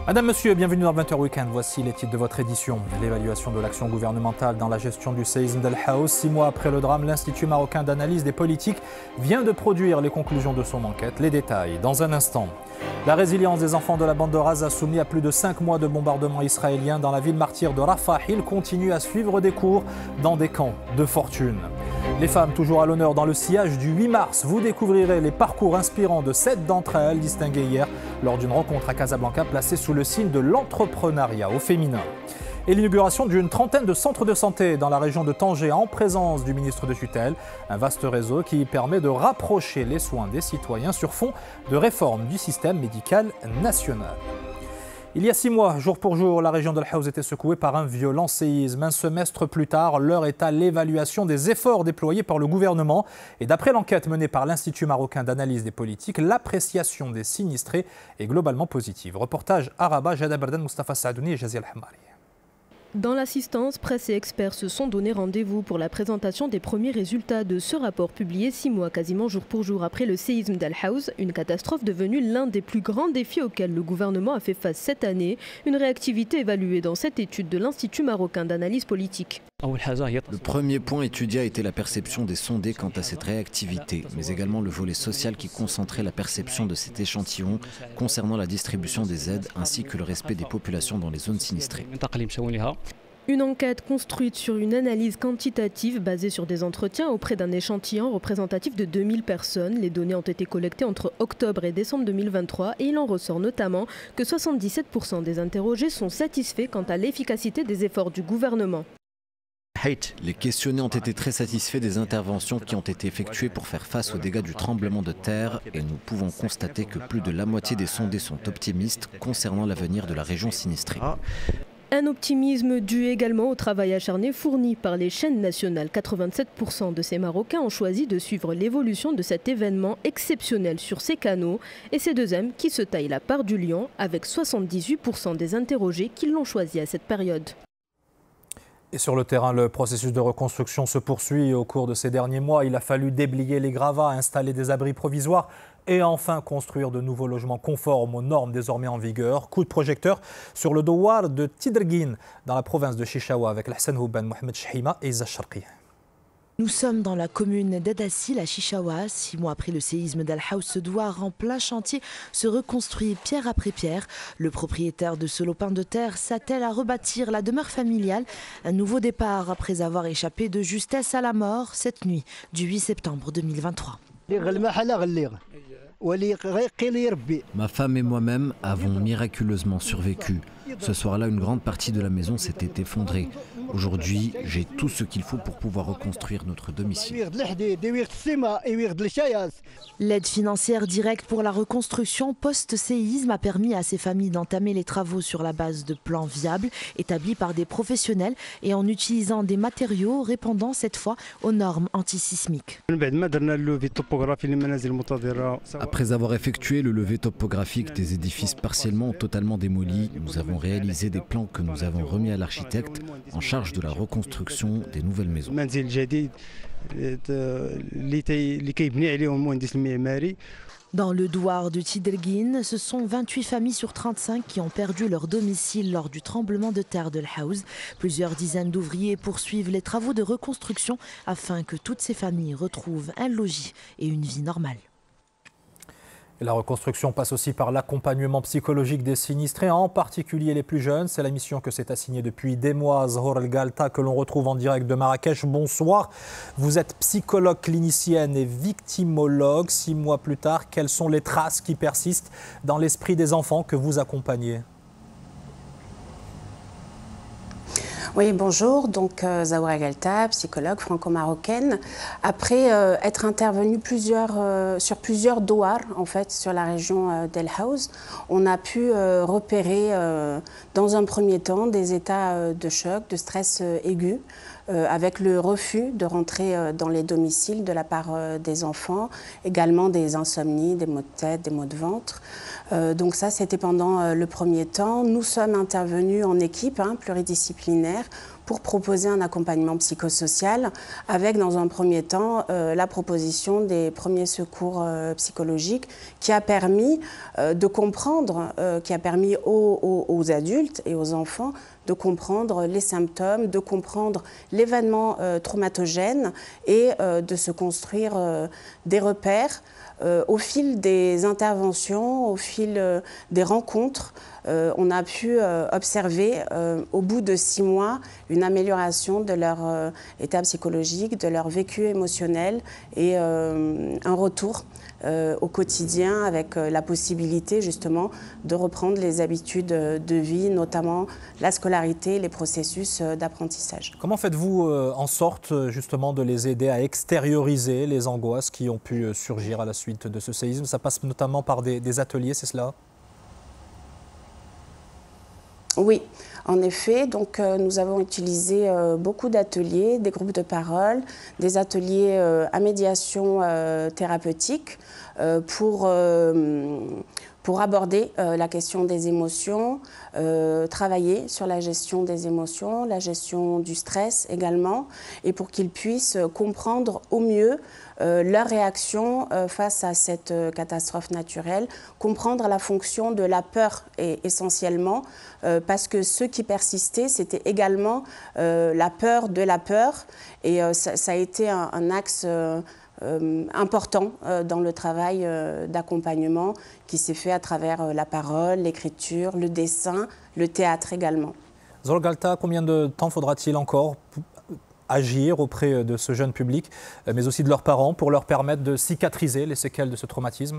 Madame, Monsieur, bienvenue dans 20h Weekend. Voici les titres de votre édition. L'évaluation de l'action gouvernementale dans la gestion du séisme d'El Haouz. 6 mois après le drame, l'Institut marocain d'analyse des politiques vient de produire les conclusions de son enquête. Les détails dans un instant. La résilience des enfants de la bande de Gaza soumis à plus de 5 mois de bombardements israéliens dans la ville martyre de Rafah. Ils continuent à suivre des cours dans des camps de fortune. Les femmes toujours à l'honneur dans le sillage du 8 mars. Vous découvrirez les parcours inspirants de 7 d'entre elles distinguées hier lors d'une rencontre à Casablanca placée sous le signe de l'entrepreneuriat au féminin. Et l'inauguration d'une trentaine de centres de santé dans la région de Tanger en présence du ministre de tutelle. Un vaste réseau qui permet de rapprocher les soins des citoyens sur fond de réforme du système médical national. Il y a 6 mois, jour pour jour, la région d'El Haouz était secouée par un violent séisme. Un semestre plus tard, l'heure est à l'évaluation des efforts déployés par le gouvernement. Et d'après l'enquête menée par l'Institut marocain d'analyse des politiques, l'appréciation des sinistrés est globalement positive. Reportage Araba, Jada Bardan, Mustafa Saadouni et Jazia Al-Hamari. Dans l'assistance, presse et experts se sont donné rendez-vous pour la présentation des premiers résultats de ce rapport publié 6 mois quasiment jour pour jour après le séisme d'El Haouz, une catastrophe devenue l'un des plus grands défis auxquels le gouvernement a fait face cette année, une réactivité évaluée dans cette étude de l'Institut marocain d'analyse politique. Le premier point étudié a été la perception des sondés quant à cette réactivité, mais également le volet social qui concentrait la perception de cet échantillon concernant la distribution des aides ainsi que le respect des populations dans les zones sinistrées. Une enquête construite sur une analyse quantitative basée sur des entretiens auprès d'un échantillon représentatif de 2000 personnes. Les données ont été collectées entre octobre et décembre 2023 et il en ressort notamment que 77% des interrogés sont satisfaits quant à l'efficacité des efforts du gouvernement. Les questionnés ont été très satisfaits des interventions qui ont été effectuées pour faire face aux dégâts du tremblement de terre et nous pouvons constater que plus de la moitié des sondés sont optimistes concernant l'avenir de la région sinistrée. Un optimisme dû également au travail acharné fourni par les chaînes nationales. 87% de ces Marocains ont choisi de suivre l'évolution de cet événement exceptionnel sur ces canaux et c'est deuxième qui se taille la part du lion avec 78% des interrogés qui l'ont choisi à cette période. Et sur le terrain, le processus de reconstruction se poursuit. Au cours de ces derniers mois, il a fallu déblayer les gravats, installer des abris provisoires et enfin construire de nouveaux logements conformes aux normes désormais en vigueur. Coup de projecteur sur le douar de Tidrguine dans la province de Chichaoua avec Hassan Houban, Mohamed Chahima et Iza Sharqi. Nous sommes dans la commune d'Adassil à Chichaoua. 6 mois après le séisme d'El Haouz, ce douar en plein chantier se reconstruit pierre après pierre. Le propriétaire de ce lopin de terre s'attelle à rebâtir la demeure familiale. Un nouveau départ après avoir échappé de justesse à la mort cette nuit du 8 septembre 2023. Ma femme et moi-même avons miraculeusement survécu. Ce soir-là, une grande partie de la maison s'était effondrée. Aujourd'hui, j'ai tout ce qu'il faut pour pouvoir reconstruire notre domicile. L'aide financière directe pour la reconstruction post-séisme a permis à ces familles d'entamer les travaux sur la base de plans viables établis par des professionnels et en utilisant des matériaux répondant cette fois aux normes antisismiques. Après avoir effectué le levé topographique des édifices partiellement ou totalement démolis, nous avons réalisé des plans que nous avons remis à l'architecte en charge de la reconstruction des nouvelles maisons. Dans le douar de Tidrguine, ce sont 28 familles sur 35 qui ont perdu leur domicile lors du tremblement de terre d'El Haouz. Plusieurs dizaines d'ouvriers poursuivent les travaux de reconstruction afin que toutes ces familles retrouvent un logis et une vie normale. La reconstruction passe aussi par l'accompagnement psychologique des sinistrés, en particulier les plus jeunes. C'est la mission que s'est assignée depuis des mois Zahor El Galta, que l'on retrouve en direct de Marrakech. Bonsoir. Vous êtes psychologue clinicienne et victimologue. 6 mois plus tard, quelles sont les traces qui persistent dans l'esprit des enfants que vous accompagnez ? Oui, bonjour. Donc, Zahor El Galta, psychologue franco-marocaine. Après être intervenue sur plusieurs douars, en fait, sur la région d'El Haouz, on a pu repérer, dans un premier temps, des états de choc, de stress aigu, avec le refus de rentrer dans les domiciles de la part des enfants, également des insomnies, des maux de tête, des maux de ventre. Donc ça, c'était pendant le premier temps. Nous sommes intervenus en équipe pluridisciplinaire pour proposer un accompagnement psychosocial avec, dans un premier temps, la proposition des premiers secours psychologiques qui a permis de comprendre, qui a permis aux adultes et aux enfants de comprendre les symptômes, de comprendre l'événement traumatogène et de se construire des repères. Au fil des interventions, au fil des rencontres, on a pu observer au bout de 6 mois une amélioration de leur état psychologique, de leur vécu émotionnel et un retour au quotidien avec la possibilité justement de reprendre les habitudes de vie, notamment la scolarité, les processus d'apprentissage. Comment faites-vous en sorte justement de les aider à extérioriser les angoisses qui ont pu surgir à la suite de ce séisme? Ça passe notamment par des ateliers, c'est cela? Oui, en effet, donc nous avons utilisé beaucoup d'ateliers, des groupes de parole, des ateliers à médiation thérapeutique pour aborder la question des émotions, travailler sur la gestion des émotions, la gestion du stress également, et pour qu'ils puissent comprendre au mieux leur réaction face à cette catastrophe naturelle, comprendre la fonction de la peur essentiellement, parce que ce qui persistait, c'était également la peur de la peur, et ça a été un axe important dans le travail d'accompagnement qui s'est fait à travers la parole, l'écriture, le dessin, le théâtre également. Zohra Galta, combien de temps faudra-t-il encore agir auprès de ce jeune public, mais aussi de leurs parents, pour leur permettre de cicatriser les séquelles de ce traumatisme?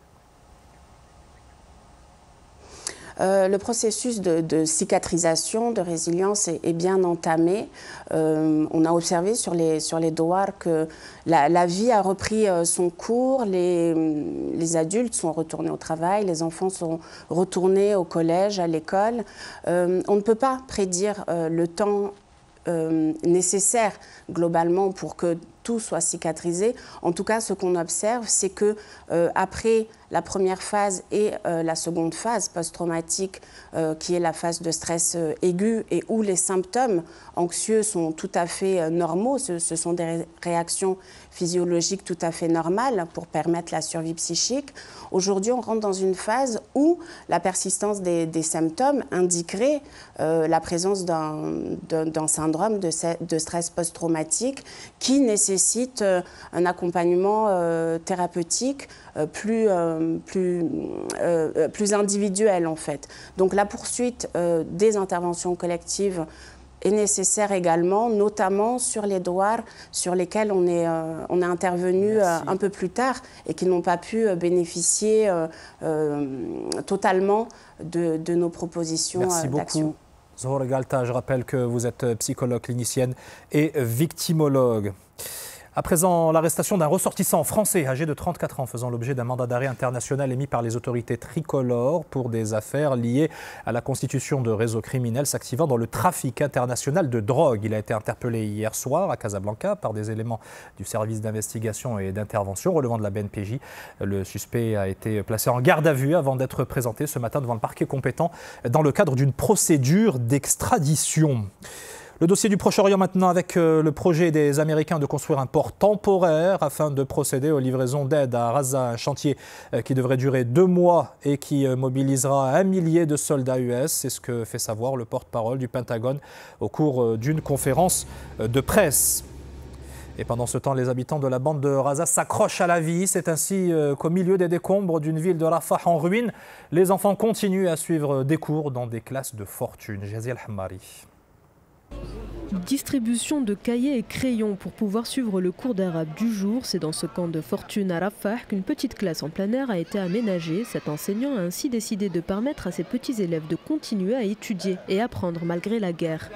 Le processus de cicatrisation, de résilience est bien entamé. On a observé sur les douars que la vie a repris son cours, les adultes sont retournés au travail, les enfants sont retournés au collège, à l'école. On ne peut pas prédire le temps nécessaire globalement pour que tout soit cicatrisé. En tout cas, ce qu'on observe, c'est que après la première phase et la seconde phase post-traumatique, qui est la phase de stress aigu et où les symptômes anxieux sont tout à fait normaux, ce sont des réactions physiologiques tout à fait normales pour permettre la survie psychique. Aujourd'hui, on rentre dans une phase où la persistance des symptômes indiquerait la présence d'un syndrome de stress post-traumatique qui nécessite un accompagnement thérapeutique plus individuel en fait. Donc la poursuite des interventions collectives est nécessaire également, notamment sur les douars sur lesquels on est intervenu un peu plus tard et qui n'ont pas pu bénéficier totalement de nos propositions d'action. Merci beaucoup. Zohra Galta, je rappelle que vous êtes psychologue clinicienne et victimologue. À présent, l'arrestation d'un ressortissant français âgé de 34 ans faisant l'objet d'un mandat d'arrêt international émis par les autorités tricolores pour des affaires liées à la constitution de réseaux criminels s'activant dans le trafic international de drogue. Il a été interpellé hier soir à Casablanca par des éléments du service d'investigation et d'intervention relevant de la BNPJ. Le suspect a été placé en garde à vue avant d'être présenté ce matin devant le parquet compétent dans le cadre d'une procédure d'extradition. Le dossier du Proche-Orient maintenant avec le projet des Américains de construire un port temporaire afin de procéder aux livraisons d'aide à Raza, un chantier qui devrait durer 2 mois et qui mobilisera 1 millier de soldats US. C'est ce que fait savoir le porte-parole du Pentagone au cours d'une conférence de presse. Et pendant ce temps, les habitants de la bande de Raza s'accrochent à la vie. C'est ainsi qu'au milieu des décombres d'une ville de Rafah en ruine, les enfants continuent à suivre des cours dans des classes de fortune. Jazia Al-Hammari. Distribution de cahiers et crayons pour pouvoir suivre le cours d'arabe du jour. C'est dans ce camp de fortune à Rafah qu'une petite classe en plein air a été aménagée. Cet enseignant a ainsi décidé de permettre à ses petits élèves de continuer à étudier et apprendre malgré la guerre.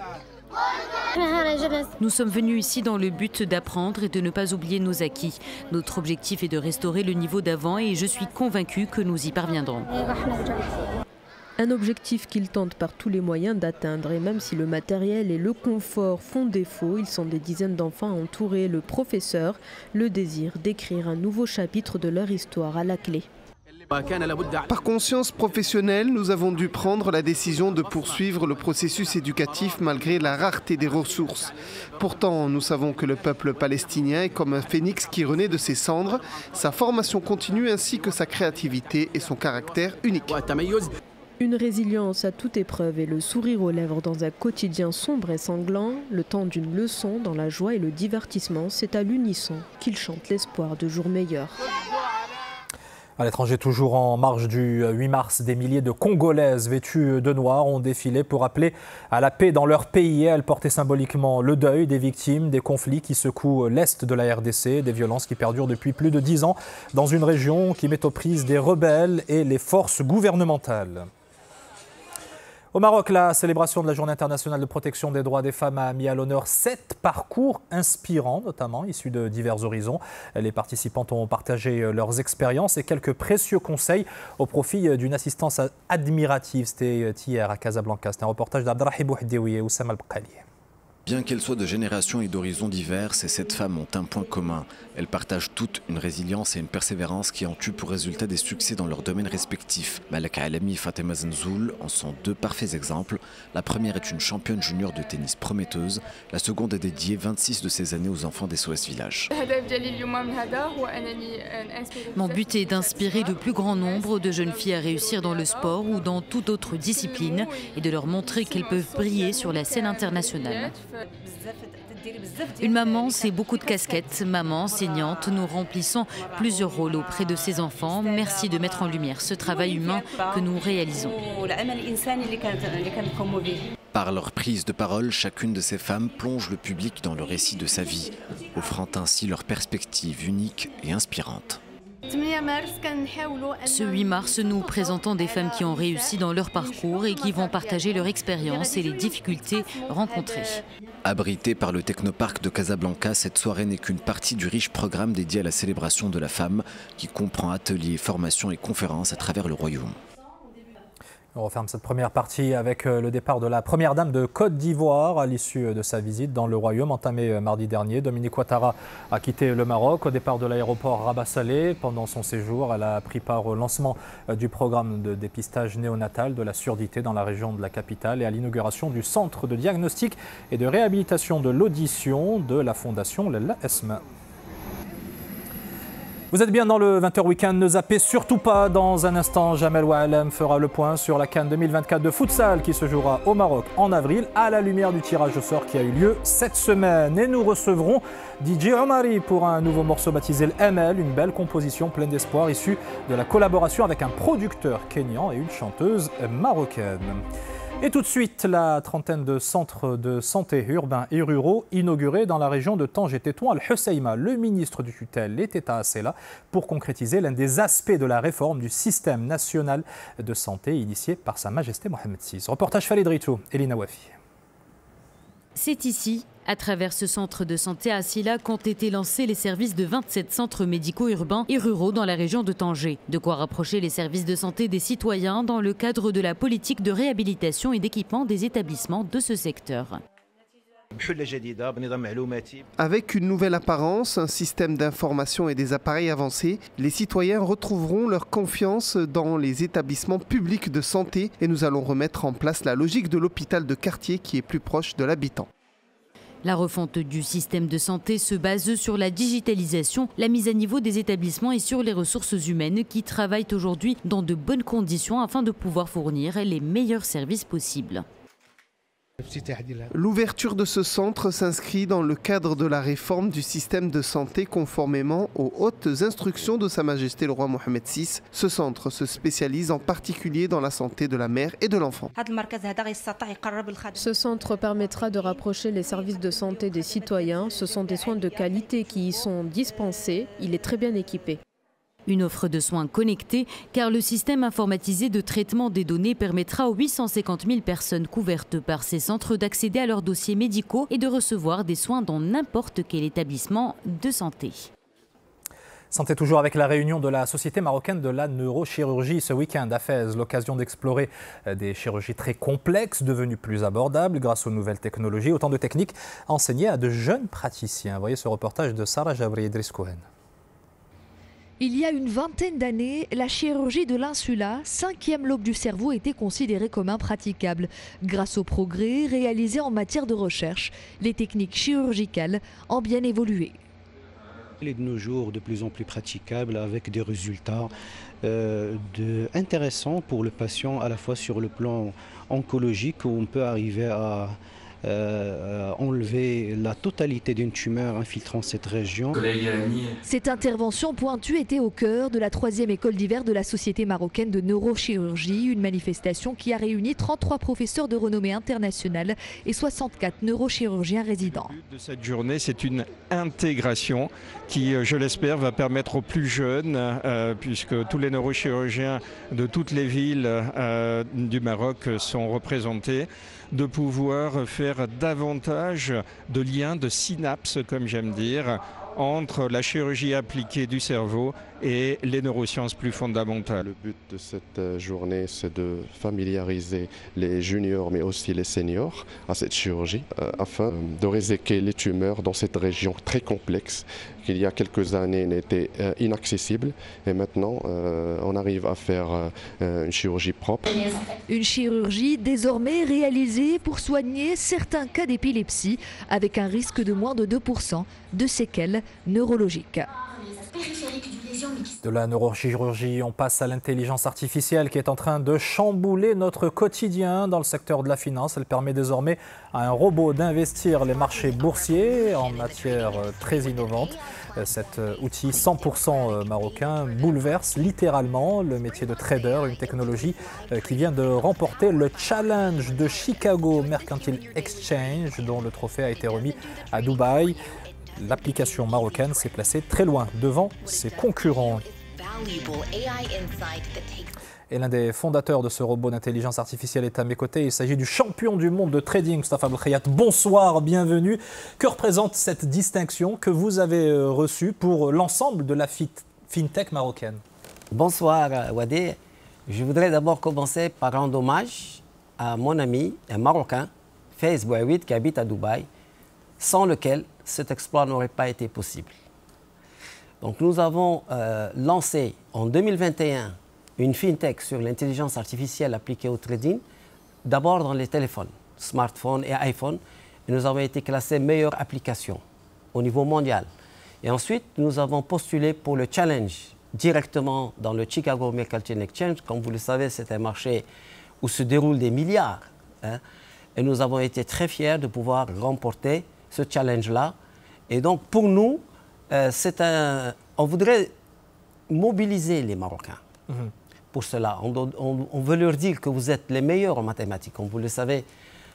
Nous sommes venus ici dans le but d'apprendre et de ne pas oublier nos acquis. Notre objectif est de restaurer le niveau d'avant et je suis convaincue que nous y parviendrons. Un objectif qu'ils tentent par tous les moyens d'atteindre. Et même si le matériel et le confort font défaut, ils sont des dizaines d'enfants à entourer le professeur. Le désir d'écrire un nouveau chapitre de leur histoire à la clé. Par conscience professionnelle, nous avons dû prendre la décision de poursuivre le processus éducatif malgré la rareté des ressources. Pourtant, nous savons que le peuple palestinien est comme un phénix qui renaît de ses cendres, sa formation continue ainsi que sa créativité et son caractère unique. Une résilience à toute épreuve et le sourire aux lèvres dans un quotidien sombre et sanglant, le temps d'une leçon dans la joie et le divertissement, c'est à l'unisson qu'ils chantent l'espoir de jours meilleurs. À l'étranger, toujours en marge du 8 mars, des milliers de Congolaises vêtues de noir ont défilé pour appeler à la paix dans leur pays. Elles portaient symboliquement le deuil des victimes des conflits qui secouent l'est de la RDC, des violences qui perdurent depuis plus de 10 ans dans une région qui met aux prises des rebelles et les forces gouvernementales. Au Maroc, la célébration de la Journée internationale de protection des droits des femmes a mis à l'honneur 7 parcours inspirants, notamment issus de divers horizons. Les participantes ont partagé leurs expériences et quelques précieux conseils au profit d'une assistance admirative. C'était hier à Casablanca. C'était un reportage d'Abdrahim Bouhdewi et Oussama Al-Bqali. Bien qu'elles soient de générations et d'horizons divers, ces 7 femmes ont un point commun. Elles partagent toutes une résilience et une persévérance qui ont eu pour résultat des succès dans leurs domaines respectifs. Malaka Alami et Fatema Zenzoul en sont 2 parfaits exemples. La première est une championne junior de tennis prometteuse. La seconde est dédiée 26 de ses années aux enfants des SOS Village. Mon but est d'inspirer le plus grand nombre de jeunes filles à réussir dans le sport ou dans toute autre discipline et de leur montrer qu'elles peuvent briller sur la scène internationale. Une maman, c'est beaucoup de casquettes. Maman, enseignante, nous remplissons plusieurs rôles auprès de ces enfants. Merci de mettre en lumière ce travail humain que nous réalisons. Par leur prise de parole, chacune de ces femmes plonge le public dans le récit de sa vie, offrant ainsi leur perspective unique et inspirante. Ce 8 mars, nous présentons des femmes qui ont réussi dans leur parcours et qui vont partager leur expérience et les difficultés rencontrées. Abritée par le technoparc de Casablanca, cette soirée n'est qu'une partie du riche programme dédié à la célébration de la femme qui comprend ateliers, formations et conférences à travers le royaume. On referme cette première partie avec le départ de la première dame de Côte d'Ivoire à l'issue de sa visite dans le royaume entamée mardi dernier. Dominique Ouattara a quitté le Maroc au départ de l'aéroport Rabat-Salé. Pendant son séjour, elle a pris part au lancement du programme de dépistage néonatal de la surdité dans la région de la capitale et à l'inauguration du centre de diagnostic et de réhabilitation de l'audition de la fondation Lella Esma. Vous êtes bien dans le 20h Week-end, ne zappez surtout pas. Dans un instant, Jamel Oualem fera le point sur la CAN 2024 de futsal qui se jouera au Maroc en avril à la lumière du tirage au sort qui a eu lieu cette semaine. Et nous recevrons DJ Omari pour un nouveau morceau baptisé le ML, une belle composition pleine d'espoir issue de la collaboration avec un producteur kényan et une chanteuse marocaine. Et tout de suite, la trentaine de centres de santé urbains et ruraux inaugurés dans la région de Tanger-Tétouan Al-Husseima. Le ministre du tutelle était à Assela pour concrétiser l'un des aspects de la réforme du système national de santé initié par Sa Majesté Mohamed VI. Reportage Khalid Ritou, Elina Wafi. C'est ici, à travers ce centre de santé à Assila, qu'ont été lancés les services de 27 centres médicaux urbains et ruraux dans la région de Tanger. De quoi rapprocher les services de santé des citoyens dans le cadre de la politique de réhabilitation et d'équipement des établissements de ce secteur. Avec une nouvelle apparence, un système d'information et des appareils avancés, les citoyens retrouveront leur confiance dans les établissements publics de santé et nous allons remettre en place la logique de l'hôpital de quartier qui est plus proche de l'habitant. La refonte du système de santé se base sur la digitalisation, la mise à niveau des établissements et sur les ressources humaines qui travaillent aujourd'hui dans de bonnes conditions afin de pouvoir fournir les meilleurs services possibles. L'ouverture de ce centre s'inscrit dans le cadre de la réforme du système de santé conformément aux hautes instructions de Sa Majesté le roi Mohamed VI. Ce centre se spécialise en particulier dans la santé de la mère et de l'enfant. Ce centre permettra de rapprocher les services de santé des citoyens. Ce sont des soins de qualité qui y sont dispensés. Il est très bien équipé. Une offre de soins connectés, car le système informatisé de traitement des données permettra aux 850 000 personnes couvertes par ces centres d'accéder à leurs dossiers médicaux et de recevoir des soins dans n'importe quel établissement de santé. Santé toujours avec la réunion de la Société marocaine de la neurochirurgie ce week-end à Fès. L'occasion d'explorer des chirurgies très complexes, devenues plus abordables grâce aux nouvelles technologies. Autant de techniques enseignées à de jeunes praticiens. Voyez ce reportage de Sarah Jabri Idriss Cohen. Il y a une vingtaine d'années, la chirurgie de l'insula, 5e lobe du cerveau, était considérée comme impraticable. Grâce aux progrès réalisés en matière de recherche, les techniques chirurgicales ont bien évolué. Il est de nos jours de plus en plus praticable avec des résultats intéressants pour le patient, à la fois sur le plan oncologique où on peut arriver à enlever la totalité d'une tumeur infiltrant cette région. Cette intervention pointue était au cœur de la 3e école d'hiver de la Société marocaine de neurochirurgie, une manifestation qui a réuni 33 professeurs de renommée internationale et 64 neurochirurgiens résidents. Le but de cette journée, c'est une intégration qui, je l'espère, va permettre aux plus jeunes, puisque tous les neurochirurgiens de toutes les villes du Maroc sont représentés, de pouvoir faire davantage de liens, de synapses, comme j'aime dire, entre la chirurgie appliquée du cerveau et les neurosciences plus fondamentales. Le but de cette journée, c'est de familiariser les juniors mais aussi les seniors à cette chirurgie afin de réséquer les tumeurs dans cette région très complexe qui il y a quelques années n'était inaccessible et maintenant on arrive à faire une chirurgie propre. Une chirurgie désormais réalisée pour soigner certains cas d'épilepsie avec un risque de moins de 2% de séquelles neurologiques. De la neurochirurgie, on passe à l'intelligence artificielle qui est en train de chambouler notre quotidien dans le secteur de la finance. Elle permet désormais à un robot d'investir les marchés boursiers en matière très innovante. Cet outil 100% marocain bouleverse littéralement le métier de trader, une technologie qui vient de remporter le challenge de Chicago Mercantile Exchange dont le trophée a été remis à Dubaï. L'application marocaine s'est placée très loin devant ses concurrents. Et l'un des fondateurs de ce robot d'intelligence artificielle est à mes côtés. Il s'agit du champion du monde de trading, Moustapha Belkhayat. Bonsoir, bienvenue. Que représente cette distinction que vous avez reçue pour l'ensemble de la fintech marocaine? Bonsoir, Wadé. Je voudrais d'abord commencer par rendre hommage à mon ami, un Marocain, Faiz Bouaouid, qui habite à Dubaï, sans lequel cet exploit n'aurait pas été possible. Donc nous avons lancé en 2021 une fintech sur l'intelligence artificielle appliquée au trading, d'abord dans les téléphones, smartphones et iPhone, et nous avons été classés meilleure application au niveau mondial. Et ensuite, nous avons postulé pour le challenge directement dans le Chicago Mercantile Exchange. Comme vous le savez, c'est un marché où se déroulent des milliards. Et nous avons été très fiers de pouvoir remporter ce challenge-là. Et donc, pour nous, on voudrait mobiliser les Marocains pour cela. On veut leur dire que vous êtes les meilleurs en mathématiques. Comme vous le savez,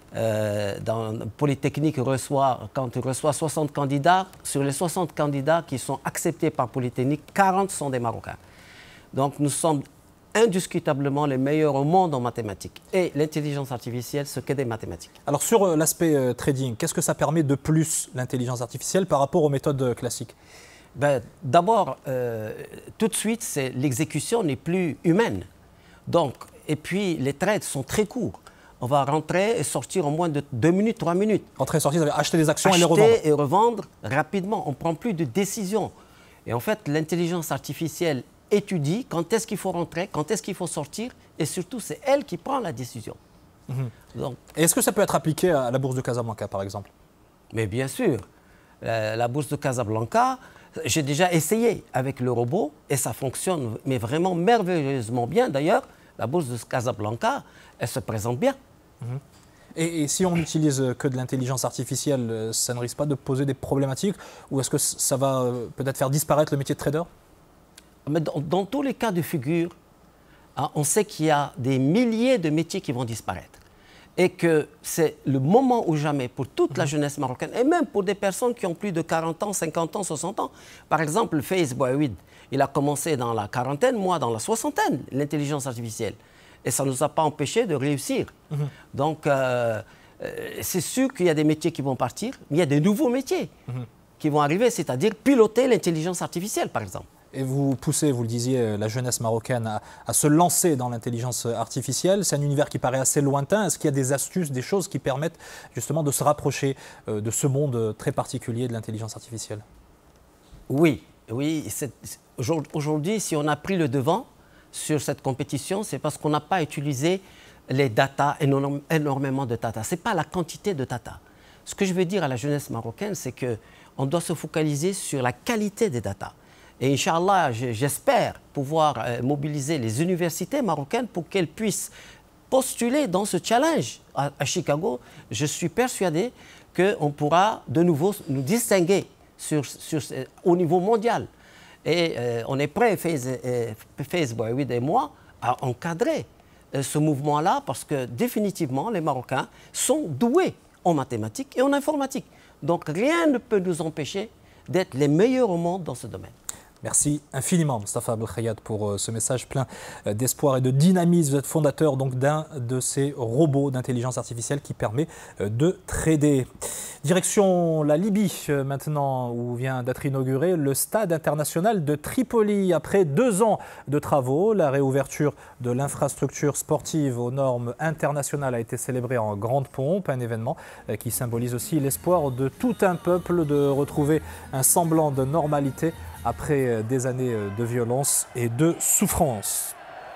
Polytechnique quand il reçoit 60 candidats, sur les 60 candidats qui sont acceptés par Polytechnique, 40 sont des Marocains. Donc, nous sommes indiscutablement les meilleurs au monde en mathématiques. Et l'intelligence artificielle, ce qu'est des mathématiques. Alors sur l'aspect trading, qu'est-ce que ça permet de plus, l'intelligence artificielle, par rapport aux méthodes classiques? D'abord, tout de suite, l'exécution n'est plus humaine. Donc, et puis, les trades sont très courts. On va rentrer et sortir en moins de 2 minutes, 3 minutes. Rentrer et sortir, ça veut dire acheter des actions et les revendre. Acheter et revendre rapidement. On ne prend plus de décision. Et en fait, l'intelligence artificielle étudie quand est-ce qu'il faut rentrer, quand est-ce qu'il faut sortir, et surtout, c'est elle qui prend la décision. Est-ce que ça peut être appliqué à la bourse de Casablanca, par exemple? Mais bien sûr. La bourse de Casablanca, j'ai déjà essayé avec le robot, et ça fonctionne mais vraiment merveilleusement bien. D'ailleurs, la bourse de Casablanca, elle se présente bien. Et si on n'utilise que de l'intelligence artificielle, ça ne risque pas de poser des problématiques? Ou est-ce que ça va peut-être faire disparaître le métier de trader? Mais dans tous les cas de figure, on sait qu'il y a des milliers de métiers qui vont disparaître. Et que c'est le moment ou jamais pour toute la jeunesse marocaine, et même pour des personnes qui ont plus de 40 ans, 50 ans, 60 ans. Par exemple, Faiz Bouaouid, il a commencé dans la quarantaine, moi dans la soixantaine, l'intelligence artificielle. Et ça ne nous a pas empêché de réussir. Donc, c'est sûr qu'il y a des métiers qui vont partir, mais il y a des nouveaux métiers qui vont arriver, c'est-à-dire piloter l'intelligence artificielle, par exemple. Et vous poussez, vous le disiez, la jeunesse marocaine à se lancer dans l'intelligence artificielle. C'est un univers qui paraît assez lointain. Est-ce qu'il y a des astuces, des choses qui permettent justement de se rapprocher de ce monde très particulier de l'intelligence artificielle? Oui, Oui, aujourd'hui, si on a pris le devant sur cette compétition, c'est parce qu'on n'a pas utilisé les data, énormément de data. Ce n'est pas la quantité de data. Ce que je veux dire à la jeunesse marocaine, c'est qu'on doit se focaliser sur la qualité des data. Et Inch'Allah, j'espère pouvoir mobiliser les universités marocaines pour qu'elles puissent postuler dans ce challenge à Chicago. Je suis persuadé qu'on pourra de nouveau nous distinguer au niveau mondial. Et on est prêt, Faiz Bouaouid et moi, à encadrer ce mouvement-là parce que définitivement, les Marocains sont doués en mathématiques et en informatique. Donc rien ne peut nous empêcher d'être les meilleurs au monde dans ce domaine. Merci infiniment, Mostafa Belkhayat, pour ce message plein d'espoir et de dynamisme. Vous êtes fondateur d'un de ces robots d'intelligence artificielle qui permet de trader. Direction la Libye maintenant, où vient d'être inauguré le stade international de Tripoli. Après 2 ans de travaux, la réouverture de l'infrastructure sportive aux normes internationales a été célébrée en grande pompe. Un événement qui symbolise aussi l'espoir de tout un peuple de retrouver un semblant de normalité après des années de violence et de souffrance.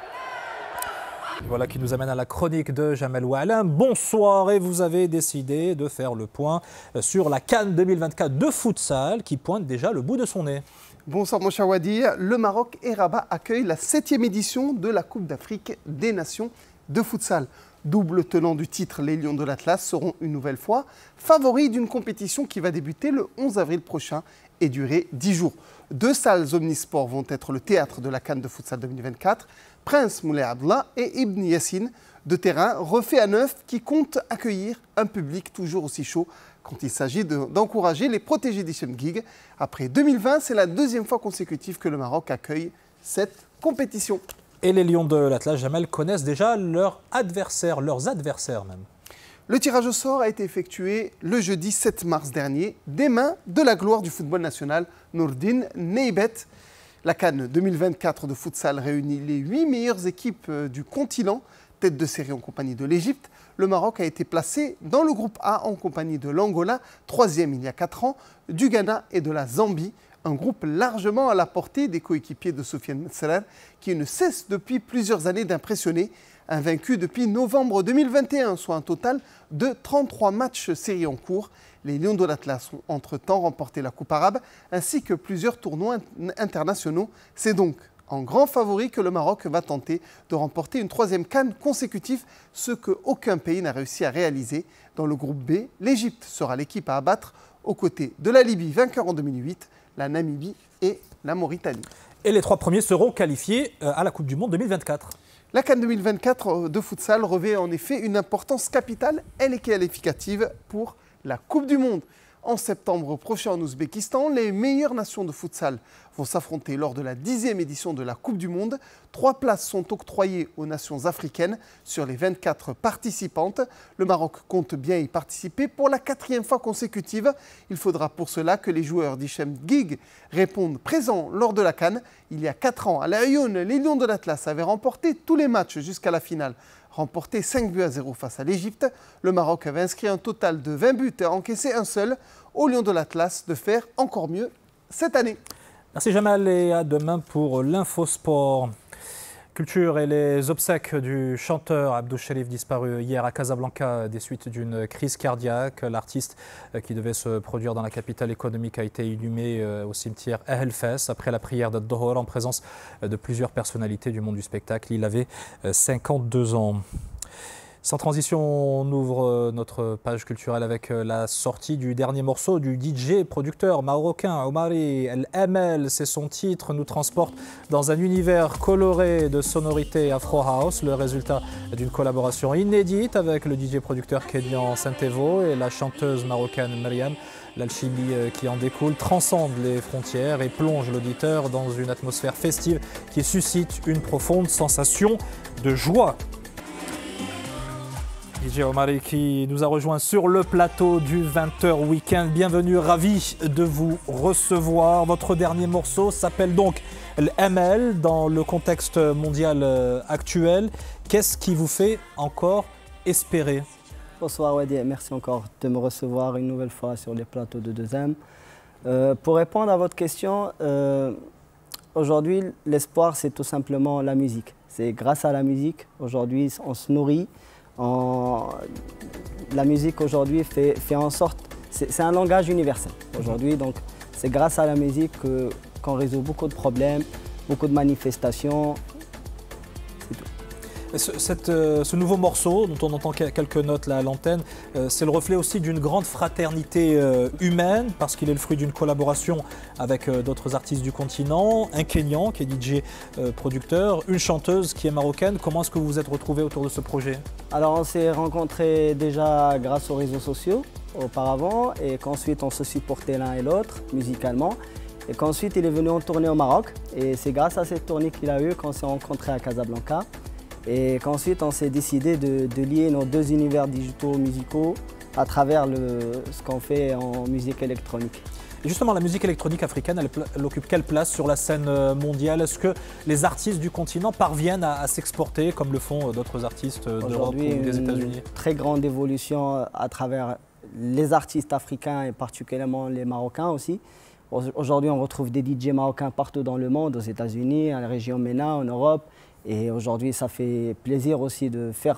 Voilà qui nous amène à la chronique de Jamel Oualem. Bonsoir, et vous avez décidé de faire le point sur la CAN 2024 de futsal qui pointe déjà le bout de son nez. Bonsoir mon cher Wadi. Le Maroc et Rabat accueillent la 7e édition de la Coupe d'Afrique des Nations de futsal. Double tenant du titre, les Lions de l'Atlas seront une nouvelle fois favoris d'une compétition qui va débuter le 11 avril prochain et durer 10 jours. 2 salles omnisports vont être le théâtre de la CAN de futsal 2024. Prince Moulay Abdallah et Ibn Yassine, de terrain refait à neuf qui compte accueillir un public toujours aussi chaud quand il s'agit d'encourager les protégés d'Hichem Guigue. Après 2020, c'est la 2e fois consécutive que le Maroc accueille cette compétition. Et les Lions de l'Atlas, Jamel, connaissent déjà leurs adversaires même. Le tirage au sort a été effectué le jeudi 7 mars dernier, des mains de la gloire du football national, Nourdine Neibet. La CAN 2024 de futsal réunit les 8 meilleures équipes du continent, tête de série en compagnie de l'Égypte. Le Maroc a été placé dans le groupe A en compagnie de l'Angola, 3e il y a 4 ans, du Ghana et de la Zambie. Un groupe largement à la portée des coéquipiers de Soufiane Serer, qui ne cesse depuis plusieurs années d'impressionner. Invaincu depuis novembre 2021, soit un total de 33 matchs séries en cours. Les Lions de l'Atlas ont entre-temps remporté la Coupe arabe ainsi que plusieurs tournois internationaux. C'est donc en grand favori que le Maroc va tenter de remporter une 3e CAN consécutive, ce qu'aucun pays n'a réussi à réaliser. Dans le groupe B, l'Égypte sera l'équipe à abattre aux côtés de la Libye, vainqueur en 2008, la Namibie et la Mauritanie. Et les 3 premiers seront qualifiés à la Coupe du Monde 2024. La CAN 2024 de futsal revêt en effet une importance capitale, elle est qualificative pour la Coupe du Monde. En septembre prochain en Ouzbékistan, les meilleures nations de futsal vont s'affronter lors de la 10e édition de la Coupe du Monde. 3 places sont octroyées aux nations africaines sur les 24 participantes. Le Maroc compte bien y participer pour la 4e fois consécutive. Il faudra pour cela que les joueurs d'Hichem Guigue répondent présents lors de la CAN. Il y a 4 ans, à La Réunion, les Lions de l'Atlas avaient remporté tous les matchs jusqu'à la finale. Remporté 5-0 face à l'Égypte. Le Maroc avait inscrit un total de 20 buts et encaissé un seul. Aux Lions de l'Atlas de faire encore mieux cette année. Merci Jamal et à demain pour l'Infosport. Culture et les obsèques du chanteur Abdou Chelif disparu hier à Casablanca des suites d'une crise cardiaque. L'artiste qui devait se produire dans la capitale économique a été inhumé au cimetière El Fès après la prière de Dohor en présence de plusieurs personnalités du monde du spectacle. Il avait 52 ans. Sans transition, on ouvre notre page culturelle avec la sortie du dernier morceau du DJ producteur marocain Omari El Amel. C'est son titre, nous transporte dans un univers coloré de sonorités Afro House, le résultat d'une collaboration inédite avec le DJ producteur Kédian Saint-Evo et la chanteuse marocaine Myriam. L'alchimie qui en découle transcende les frontières et plonge l'auditeur dans une atmosphère festive qui suscite une profonde sensation de joie. DJ Omari qui nous a rejoint sur le plateau du 20h Week-end. Bienvenue, ravi de vous recevoir. Votre dernier morceau s'appelle donc l'ML dans le contexte mondial actuel. Qu'est-ce qui vous fait encore espérer? Bonsoir Wadi, merci encore de me recevoir une nouvelle fois sur les plateaux de 2M. Pour répondre à votre question, aujourd'hui, l'espoir, c'est tout simplement la musique. C'est grâce à la musique, aujourd'hui, on se nourrit. La musique, aujourd'hui, fait en sorte... C'est un langage universel, aujourd'hui. Donc, c'est grâce à la musique qu'on résout beaucoup de problèmes, beaucoup de manifestations. Ce nouveau morceau, dont on entend quelques notes là à l'antenne, c'est le reflet aussi d'une grande fraternité humaine, parce qu'il est le fruit d'une collaboration avec d'autres artistes du continent, un Kényan qui est DJ producteur, une chanteuse qui est marocaine. Comment est-ce que vous vous êtes retrouvés autour de ce projet? Alors on s'est rencontrés déjà grâce aux réseaux sociaux auparavant, et qu'ensuite on se supportait l'un et l'autre musicalement. Et qu'ensuite il est venu en tournée au Maroc, et c'est grâce à cette tournée qu'il a eue qu'on s'est rencontrés à Casablanca. Et qu'ensuite on s'est décidé de lier nos deux univers digitaux musicaux à travers ce qu'on fait en musique électronique. Et justement, la musique électronique africaine, elle occupe quelle place sur la scène mondiale? Est-ce que les artistes du continent parviennent à s'exporter comme le font d'autres artistes d'Europe ou des États-Unis? Très grande évolution à travers les artistes africains et particulièrement les Marocains aussi. Aujourd'hui, on retrouve des DJ marocains partout dans le monde, aux États-Unis, à la région MENA, en Europe. Et aujourd'hui, ça fait plaisir aussi de faire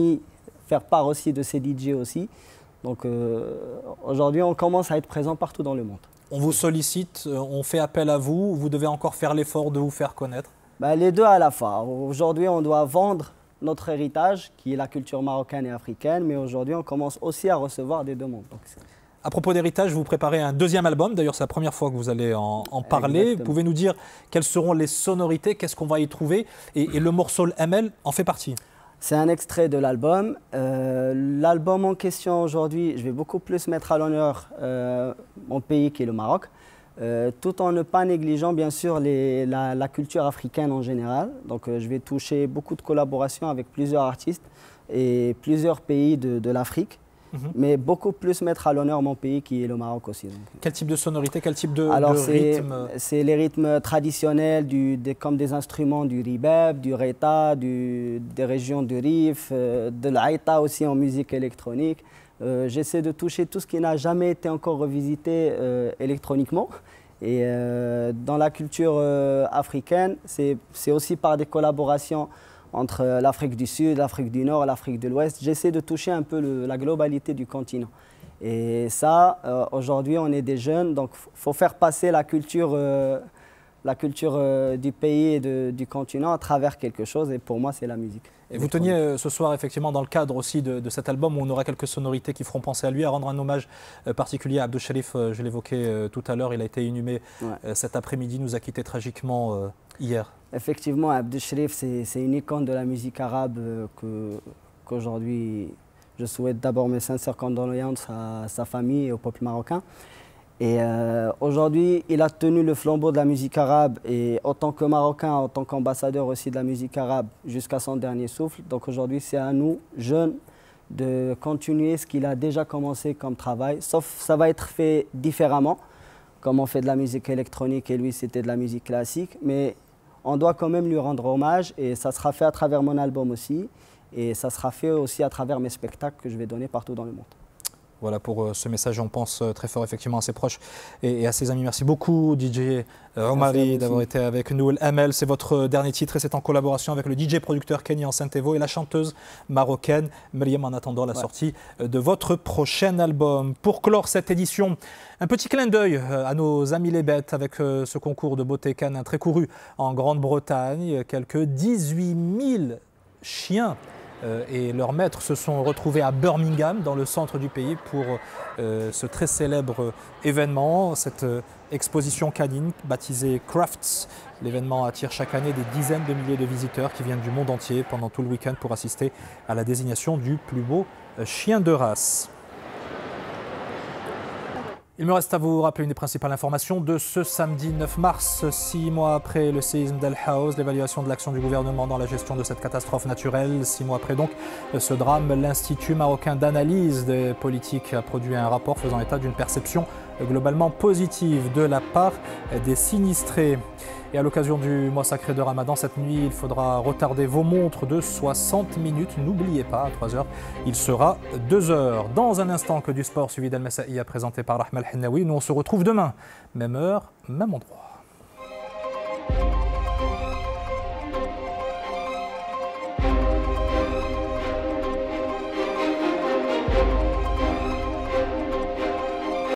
part aussi de ces DJ aussi. Donc aujourd'hui, on commence à être présent partout dans le monde. On vous sollicite, on fait appel à vous, vous devez encore faire l'effort de vous faire connaître? Les deux à la fois. Aujourd'hui, on doit vendre notre héritage, qui est la culture marocaine et africaine, mais aujourd'hui, on commence aussi à recevoir des demandes. Donc, à propos d'héritage, vous préparez un deuxième album, d'ailleurs c'est la première fois que vous allez en parler. Exactement. Vous pouvez nous dire quelles seront les sonorités, qu'est-ce qu'on va y trouver, et le morceau ML en fait partie? C'est un extrait de l'album. L'album en question aujourd'hui, je vais beaucoup plus mettre à l'honneur mon pays qui est le Maroc, tout en ne pas négligeant bien sûr la culture africaine en général. Donc je vais toucher beaucoup de collaborations avec plusieurs artistes et plusieurs pays de l'Afrique. Mais beaucoup plus mettre à l'honneur mon pays qui est le Maroc aussi. Donc. Quel type de sonorité, quel type de rythme? C'est les rythmes traditionnels, comme des instruments du ribeb, du reta, des régions du Rif, de l'aïta aussi en musique électronique. J'essaie de toucher tout ce qui n'a jamais été encore revisité électroniquement. Et dans la culture africaine, c'est aussi par des collaborations entre l'Afrique du Sud, l'Afrique du Nord, l'Afrique de l'Ouest. J'essaie de toucher un peu la globalité du continent. Et ça, aujourd'hui, on est des jeunes, donc il faut faire passer la culture du pays et du continent à travers quelque chose, et pour moi, c'est la musique. Et vous teniez ce soir, effectivement, dans le cadre aussi de cet album, où on aura quelques sonorités qui feront penser à lui, à rendre un hommage particulier à Abdou Cherif. Je l'évoquais tout à l'heure, il a été inhumé cet après-midi, nous a quittés tragiquement hier. Effectivement, Abdou Cherif, c'est une icône de la musique arabe qu'aujourd'hui, je souhaite d'abord mes sincères condoléances à sa famille et au peuple marocain. Et aujourd'hui, il a tenu le flambeau de la musique arabe, et en tant que Marocain, en tant qu'ambassadeur aussi de la musique arabe, jusqu'à son dernier souffle. Donc aujourd'hui, c'est à nous, jeunes, de continuer ce qu'il a déjà commencé comme travail, sauf ça va être fait différemment, comme on fait de la musique électronique et lui, c'était de la musique classique. Mais on doit quand même lui rendre hommage, et ça sera fait à travers mon album aussi, et ça sera fait aussi à travers mes spectacles que je vais donner partout dans le monde. Voilà pour ce message, on pense très fort effectivement à ses proches et à ses amis. Merci beaucoup DJ Omari d'avoir été avec nous. ML, c'est votre dernier titre et c'est en collaboration avec le DJ producteur Kenyan Saint-Evo et la chanteuse marocaine Myriam, en attendant la sortie de votre prochain album. Pour clore cette édition, un petit clin d'œil à nos amis les bêtes avec ce concours de beauté canin très couru en Grande-Bretagne. Quelques 18 000 chiens et leurs maîtres se sont retrouvés à Birmingham, dans le centre du pays, pour ce très célèbre événement, cette exposition canine baptisée Crafts. L'événement attire chaque année des dizaines de milliers de visiteurs qui viennent du monde entier pendant tout le week-end pour assister à la désignation du plus beau chien de race. Il me reste à vous rappeler une des principales informations de ce samedi 9 mars, 6 mois après le séisme d'El Haouz, l'évaluation de l'action du gouvernement dans la gestion de cette catastrophe naturelle. 6 mois après donc ce drame, l'Institut marocain d'analyse des politiques a produit un rapport faisant état d'une perception globalement positive de la part des sinistrés. Et à l'occasion du mois sacré de Ramadan, cette nuit, il faudra retarder vos montres de 60 minutes. N'oubliez pas, à 3h, il sera 2h. Dans un instant, que du sport suivi d'Al Masaïa présenté par Rahma Al Hennaoui. Nous, on se retrouve demain, même heure, même endroit.